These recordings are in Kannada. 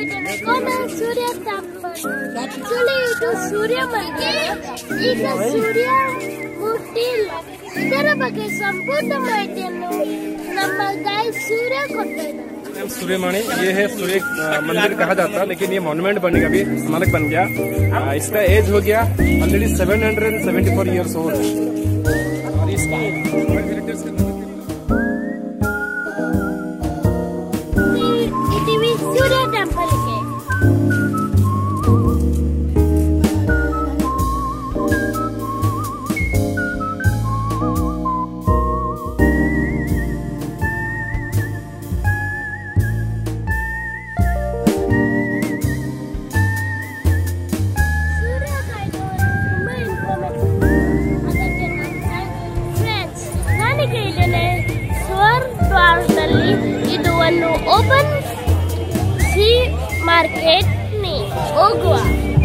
ಇದ್ದೇನೆ ಕೋಣಲ್ ಸೂರ್ಯ ಟೆಂಪಲ್. ಆಕ್ಚುಲಿ ಇದು ಸೂರ್ಯ ಮಂದಿರ. ಈಗ ಸೂರ್ಯ ಮೂರ್ತಿ ಇಲ್ಲ. ಇದರ ಬಗ್ಗೆ ಸಂಪೂರ್ಣ ಮಾಹಿತಿಯನ್ನು ನಮ್ಮ ಗೈಡ್ ಸೂರ್ಯ ಕೊಟ್ಟಿದ್ದಾರೆ. सूर्यमणि ये है सूर्य मंदिर कहा जाता है, लेकिन ये मॉन्यूमेंट बनने का भी स्मारक बन गया। इसका एज हो गया ऑलरेडी 774 ईयर्स ओल्ड। और इसका सूर्य टेंपल के ಇದು ಒಂದು ಓಪನ್ ಸಿ ಮಾರ್ಕೆಟ್ ನಿ ಹೋಗುವ.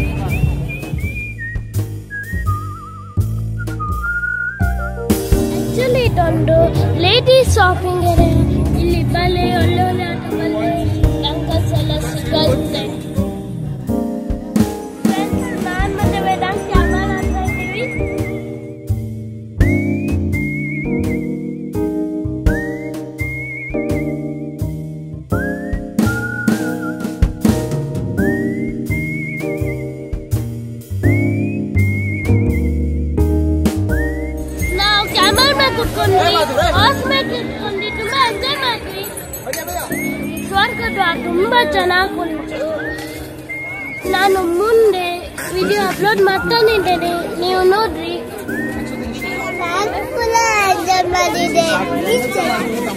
ಆಕ್ಚುಲಿ ಇದೊಂದು ಲೇಡೀಸ್ ಶಾಪಿಂಗ್ ಏರಿಯಾ. ಇಲ್ಲಿ ಬಲೆ ಒಳ್ಳೊಳ್ಳೆ ಬಲೆ ಡಂಕಸ್ ಎಲ್ಲ ಸಿಗುತ್ತೆ. ನಾನು ಮತ್ತೆ ವೇದಾಂತ್ ಕ್ಯಾಮರಾ ಅಂತ ಇದ್ದೀವಿ. ತುಂಬಾ ಎಂಜಾಯ್ ಮಾಡಿದ್ವಿ. ಸ್ವರ್ಗದ ತುಂಬಾ ಚೆನ್ನಾಗಿ ಉಂಟು. ನಾನು ಮುಂದೆ ವಿಡಿಯೋ ಅಪ್ಲೋಡ್ ಮಾಡ್ತಾನೆ ಇದ್ದೇನೆ, ನೀವು ನೋಡ್ರಿ. ಎಂಜಾಯ್ ಮಾಡಿದೆ.